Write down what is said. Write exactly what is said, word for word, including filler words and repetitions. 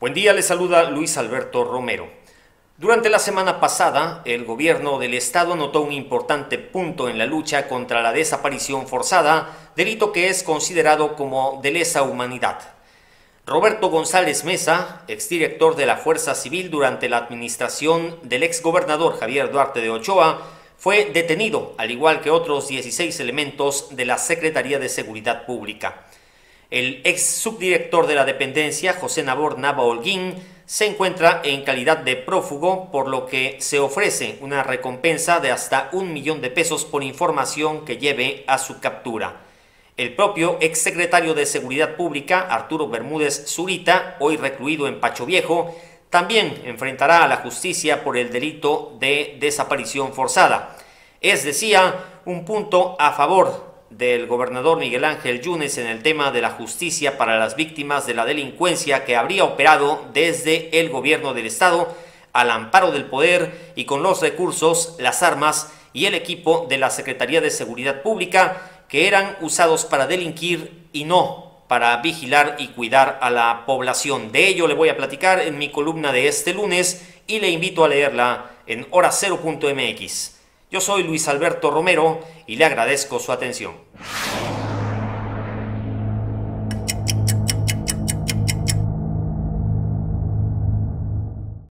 Buen día, le saluda Luis Alberto Romero. Durante la semana pasada, el gobierno del estado anotó un importante punto en la lucha contra la desaparición forzada, delito que es considerado como de lesa humanidad. Roberto González Meza, exdirector de la Fuerza Civil durante la administración del exgobernador Javier Duarte de Ochoa, fue detenido, al igual que otros dieciséis elementos de la Secretaría de Seguridad Pública. El ex subdirector de la dependencia, José Nabor Nava Holguín, se encuentra en calidad de prófugo, por lo que se ofrece una recompensa de hasta un millón de pesos por información que lleve a su captura. El propio exsecretario de Seguridad Pública, Arturo Bermúdez Zurita, hoy recluido en Pacho Viejo, también enfrentará a la justicia por el delito de desaparición forzada. Es, decía, un punto a favor del gobernador Miguel Ángel Yunes en el tema de la justicia para las víctimas de la delincuencia que habría operado desde el gobierno del estado al amparo del poder y con los recursos, las armas y el equipo de la Secretaría de Seguridad Pública que eran usados para delinquir y no para vigilar y cuidar a la población. De ello le voy a platicar en mi columna de este lunes y le invito a leerla en hora cero punto m x. Yo soy Luis Alberto Romero y le agradezco su atención.